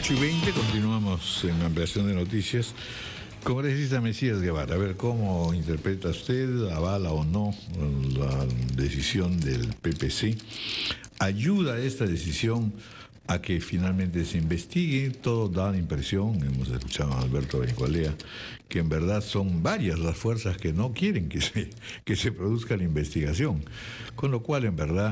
8:20, continuamos en la ampliación de noticias. Congresista Mesías Guevara, a ver, ¿cómo interpreta usted, avala o no la decisión del PPC? ¿Ayuda esta decisión a que finalmente se investigue? Todo da la impresión, hemos escuchado a Alberto Bencolea, que en verdad son varias las fuerzas que no quieren que se produzca la investigación, con lo cual en verdad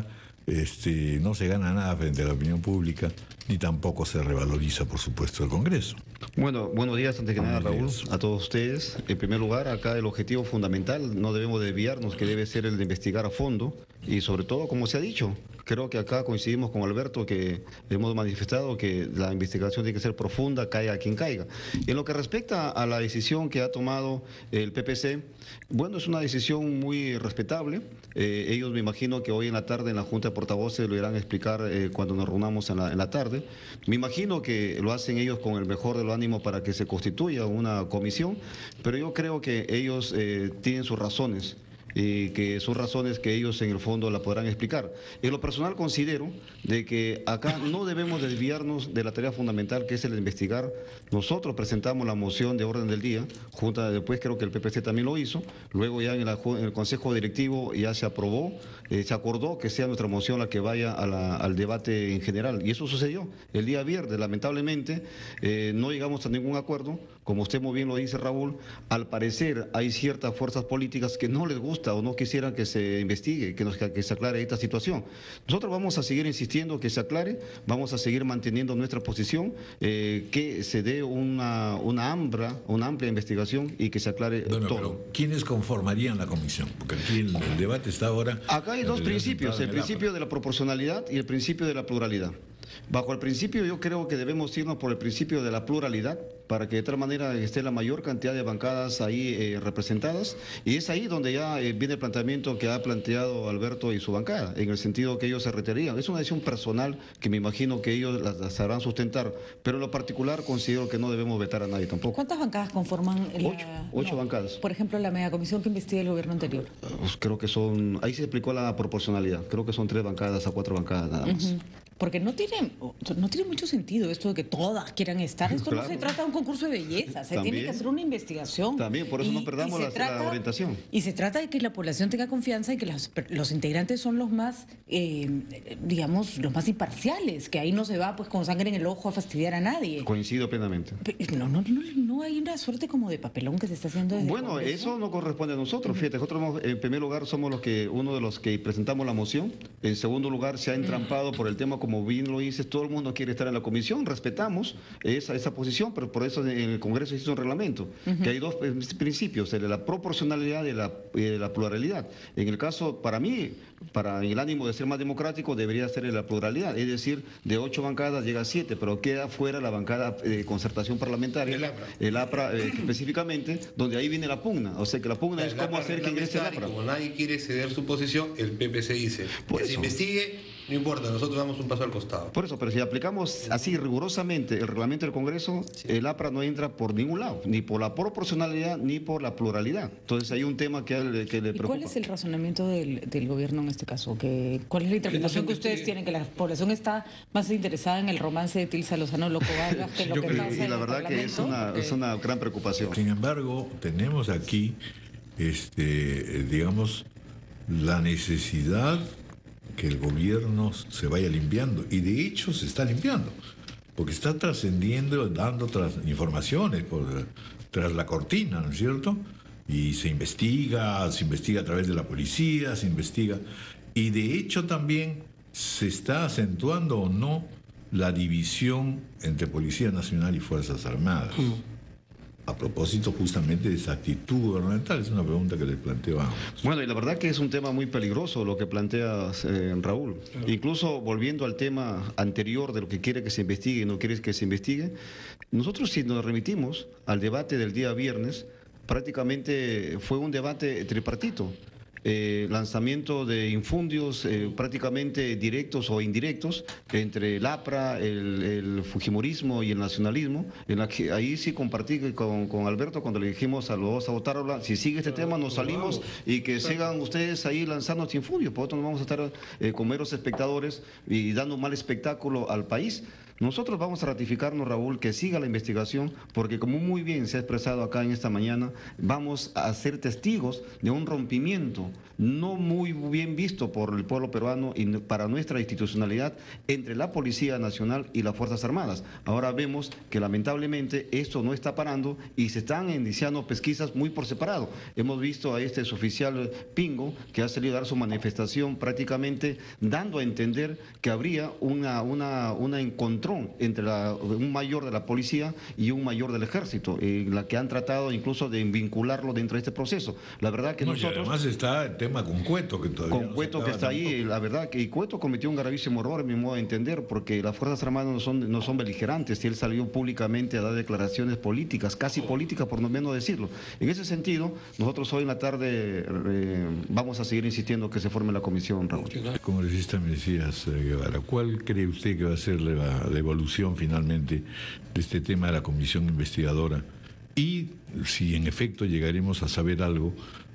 no se gana nada frente a la opinión pública, ni tampoco se revaloriza, por supuesto, el Congreso. Bueno, buenos días antes que nada, Raúl, a todos ustedes. En primer lugar, acá el objetivo fundamental, no debemos desviarnos, que debe ser el de investigar a fondo y sobre todo, como se ha dicho, creo que acá coincidimos con Alberto, que hemos manifestado que la investigación tiene que ser profunda, caiga a quien caiga. Y en lo que respecta a la decisión que ha tomado el PPC, bueno, es una decisión muy respetable. Ellos me imagino que hoy en la tarde en la Junta de Portavoces lo irán a explicar cuando nos reunamos en la tarde. Me imagino que lo hacen ellos con el mejor de los ánimos para que se constituya una comisión, pero yo creo que ellos tienen sus razones. Y que son razones que ellos en el fondo la podrán explicar. En lo personal considero de que acá no debemos desviarnos de la tarea fundamental que es el de investigar. Nosotros presentamos la moción de orden del día, después creo que el PPC también lo hizo, luego ya en el Consejo Directivo ya se aprobó, se acordó que sea nuestra moción la que vaya al debate en general, y eso sucedió el día viernes. Lamentablemente no llegamos a ningún acuerdo, como usted muy bien lo dice, Raúl. Al parecer hay ciertas fuerzas políticas que no les gusta o no quisieran que se investigue, que se aclare esta situación. Nosotros vamos a seguir insistiendo que se aclare, vamos a seguir manteniendo nuestra posición, que se dé una amplia investigación y que se aclare todo. Pero ¿quiénes conformarían la comisión? Porque aquí el debate está ahora... Acá hay dos principios, el principio de la proporcionalidad y el principio de la pluralidad. Bajo el principio, yo creo que debemos irnos por el principio de la pluralidad, para que de tal manera esté la mayor cantidad de bancadas ahí representadas, y es ahí donde ya viene el planteamiento que ha planteado Alberto y su bancada, en el sentido que ellos se retirarían. Es una decisión personal que me imagino que ellos la sabrán sustentar, pero en lo particular considero que no debemos vetar a nadie tampoco. ¿Cuántas bancadas conforman? Ocho bancadas. Por ejemplo, la megacomisión que investiga el gobierno anterior. Pues creo que son, ahí se aplicó la proporcionalidad, creo que son 3 bancadas a 4 bancadas nada más. Porque no tiene mucho sentido esto de que todas quieran estar. Esto claro. No se trata de un concurso de belleza, se tiene que hacer una investigación. También, por eso no perdamos la orientación. Y se trata de que la población tenga confianza y que los integrantes son los más, digamos, los más imparciales, que ahí no se va pues con sangre en el ojo a fastidiar a nadie. Coincido plenamente. No hay una suerte como de papelón que se está haciendo desde Bueno, eso no corresponde a nosotros. Fíjate, nosotros en primer lugar somos uno de los que presentamos la moción. En segundo lugar se ha entrampado por el tema, como bien lo dices, todo el mundo quiere estar en la comisión, respetamos esa posición, pero por eso en el Congreso existe un reglamento, que hay dos principios, el de la proporcionalidad y de la pluralidad. En el caso, para mí, en el ánimo de ser más democrático, debería ser la pluralidad, es decir, de 8 bancadas llega a 7, pero queda fuera la bancada de concertación parlamentaria, el APRA específicamente, donde ahí viene la pugna, o sea que la pugna es cómo hacer que ingrese el APRA. Como nadie quiere ceder su posición, el PPC dice que se investigue, no importa, nosotros damos un paso al costado. Por eso, pero si aplicamos así rigurosamente el reglamento del Congreso, el APRA no entra por ningún lado, ni por la proporcionalidad ni por la pluralidad. Entonces hay un tema que le preocupa. ¿Cuál es el razonamiento del gobierno en este caso? ¿Cuál es la interpretación que ustedes tienen? Que la población está más interesada en el romance de Tilsa Lozano Loco Vargas que lo que pasa en el la verdad que es una gran preocupación. Sin embargo, tenemos aquí, digamos, la necesidad que el gobierno se vaya limpiando, y de hecho se está limpiando, porque está trascendiendo, dando otras informaciones tras la cortina, ¿no es cierto? Y se investiga a través de la policía, se investiga, y de hecho también se está acentuando o no la división entre Policía Nacional y Fuerzas Armadas. A propósito justamente de esa actitud gubernamental, es una pregunta que les planteo a ambos. Bueno, y la verdad que es un tema muy peligroso lo que planteas, Raúl. Claro. Incluso volviendo al tema anterior de lo que quiere que se investigue y no quiere que se investigue, nosotros si nos remitimos al debate del día viernes, prácticamente fue un debate tripartito. Lanzamiento de infundios prácticamente directos o indirectos entre el APRA, el fujimorismo y el nacionalismo, en la que ahí sí compartí con Alberto cuando le dijimos a los dos a votar, si sigue este tema nos salimos y que sigan ustedes ahí lanzando este infundio, por otro no vamos a estar como meros espectadores y dando un mal espectáculo al país. Nosotros vamos a ratificarnos, Raúl, que siga la investigación, porque como muy bien se ha expresado acá en esta mañana, vamos a ser testigos de un rompimiento no muy bien visto por el pueblo peruano y para nuestra institucionalidad entre la Policía Nacional y las Fuerzas Armadas. Ahora vemos que lamentablemente esto no está parando y se están iniciando pesquisas muy por separado. Hemos visto a este suboficial Pingo que ha salido a dar su manifestación prácticamente dando a entender que habría una encontrón entre un mayor de la policía y un mayor del ejército, la que han tratado incluso de vincularlo dentro de este proceso. La verdad que nosotros... además está el tema con Cueto, que todavía con Cueto que está ahí, la verdad que Cueto cometió un gravísimo error, en mi modo de entender, porque las Fuerzas Armadas no son beligerantes, y él salió públicamente a dar declaraciones políticas, casi políticas por no menos decirlo. En ese sentido, nosotros hoy en la tarde vamos a seguir insistiendo que se forme la comisión, Raúl. Congresista Mesías Guevara, ¿cuál cree usted que va a ser la evolución finalmente de este tema de la comisión investigadora? Y si en efecto llegaremos a saber algo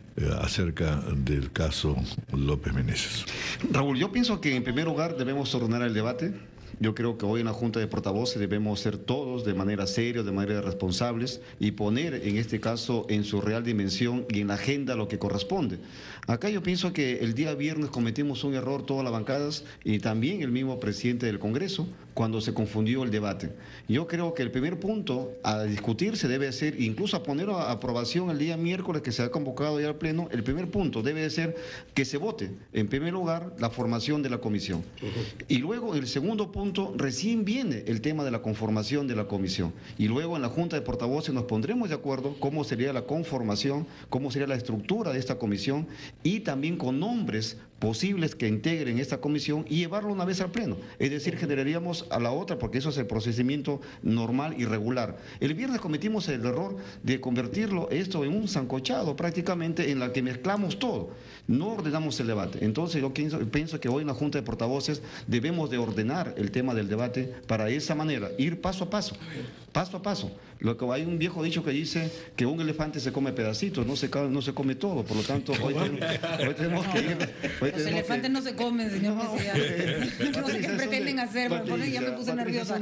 acerca del caso López Meneses. Raúl, yo pienso que en primer lugar debemos ordenar el debate. Yo creo que hoy en la Junta de Portavoces debemos ser todos de manera seria, de manera responsables y poner en este caso en su real dimensión y en la agenda lo que corresponde. Acá yo pienso que el día viernes cometimos un error todas las bancadas y también el mismo presidente del Congreso cuando se confundió el debate. Yo creo que el primer punto a discutir se debe hacer, incluso a poner a aprobación el día miércoles que se ha convocado ya al Pleno, el primer punto debe ser que se vote, en primer lugar, la formación de la comisión. Y luego, el segundo punto, recién viene el tema de la conformación de la comisión. Y luego en la Junta de Portavoces nos pondremos de acuerdo cómo sería la conformación, cómo sería la estructura de esta comisión y también con nombres posibles que integren esta comisión y llevarlo una vez al Pleno. Es decir, generaríamos a la otra, porque eso es el procedimiento normal y regular. El viernes cometimos el error de convertirlo esto en un sancochado prácticamente en la que mezclamos todo. No ordenamos el debate. Entonces yo pienso que hoy en la Junta de Portavoces debemos de ordenar el tema del debate para de esa manera, ir paso a paso, paso a paso. Lo que hay un viejo dicho que dice que un elefante se come pedacitos, no se come todo. Por lo tanto, hoy tenemos que ir... Los elefantes no se comen, señor Mesías. No sé qué pretenden hacer, ya me puse nerviosa.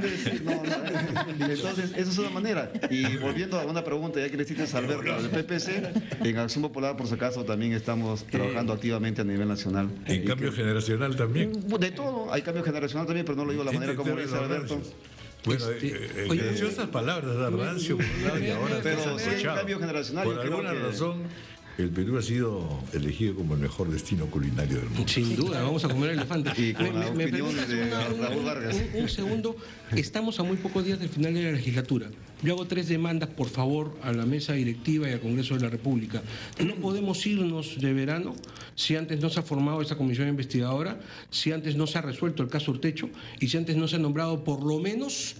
Entonces, esa es una manera. Y volviendo a una pregunta, ya que le citas a Alberto, del PPC, en Acción Popular, por si acaso, también estamos trabajando activamente a nivel nacional. ¿En cambio generacional también? De todo, hay cambio generacional también, pero no lo digo de la manera como lo dice Alberto. Bueno, graciosas palabras, rancio, y ahora pero sí hay un cambio generacional. Por alguna razón, el Perú ha sido elegido como el mejor destino culinario del mundo. Sin duda, vamos a comer elefante. Y con la opinión de Raúl Vargas. Un segundo, estamos a muy pocos días del final de la legislatura. Yo hago 3 demandas, por favor, a la mesa directiva y al Congreso de la República. No podemos irnos de verano si antes no se ha formado esa comisión investigadora, si antes no se ha resuelto el caso Urtecho y si antes no se ha nombrado por lo menos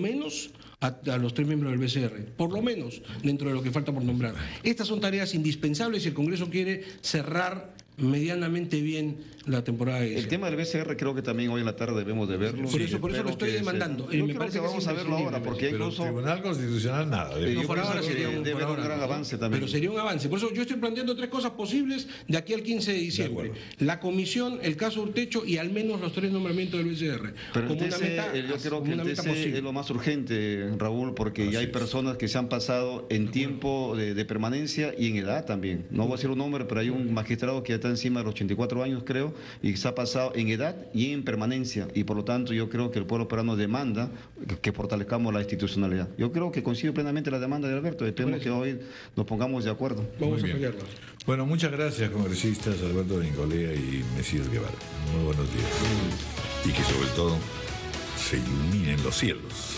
a los 3 miembros del BCR, por lo menos dentro de lo que falta por nombrar. Estas son tareas indispensables si el Congreso quiere cerrar medianamente bien la temporada de... El tema del BCR creo que también hoy en la tarde debemos de verlo. Por eso lo estoy demandando. Yo creo que vamos a verlo ahora, porque pero incluso... el Tribunal Constitucional nada. Por ahora sería un gran avance también. Pero sería un avance. Por eso yo estoy planteando 3 cosas posibles de aquí al 15 de diciembre. La comisión, el caso Urtecho y al menos los 3 nombramientos del BCR. Pero yo creo que el TC es lo más urgente, Raúl, porque ya hay personas que se han pasado en tiempo de permanencia y en edad también. No voy a decir un nombre, pero hay un magistrado que ya está encima de los 84 años, creo, y se ha pasado en edad y en permanencia. Y por lo tanto yo creo que el pueblo peruano demanda que fortalezcamos la institucionalidad. Yo creo que coincido plenamente la demanda de Alberto. Esperemos que hoy nos pongamos de acuerdo. Vamos a pelearla. Bueno, muchas gracias, congresistas Alberto Benincolea y Mesías Guevara. Muy buenos días. Y que sobre todo se iluminen los cielos.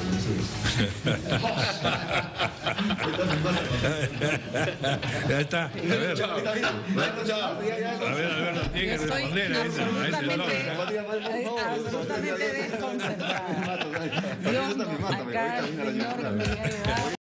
Ya está. A ver, tiene que responder a ese absolutamente desconcertada. Dios, acá el señor